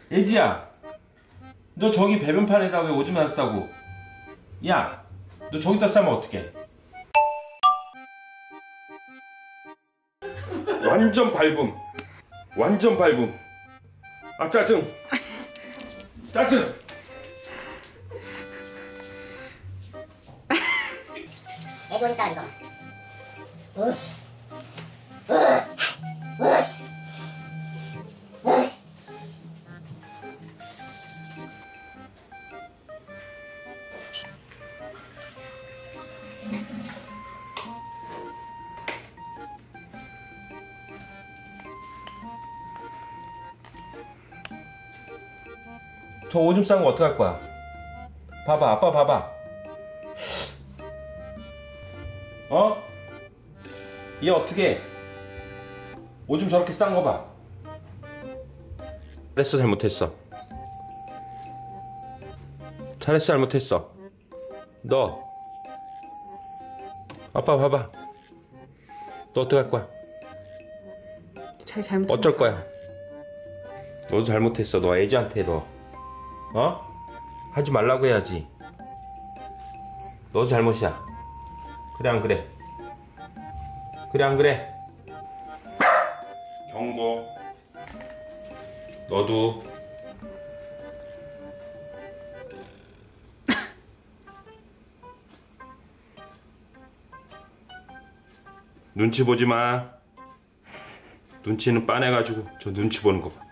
애지야, 너 저기 배변판에다 왜 오줌 안 싸고? 야, 너 저기다 싸면 어떡해? 완전 밟음. 완전 밟음. 아, 짜증. 짜증. 애기 오줌 싸 이거. 으씨. 으씨. 으씨. 저 오줌 싼 거 어떡할 거야? 봐봐, 아빠 봐봐. 어? 얘 어떻게 해? 오줌 저렇게 싼 거 봐. 잘했어, 잘못했어? 잘했어, 잘못했어? 너 아빠 봐봐. 너 어떡할 거야? 자기 잘못. 어쩔 거야? 너도 잘못했어. 너 애지한테 너 하지 말라고 해야지. 너도 잘못이야. 그래 안 그래? 그래 안 그래? 경고. 너도 눈치 보지 마. 눈치는 빤해가지고 저 눈치 보는 거 봐.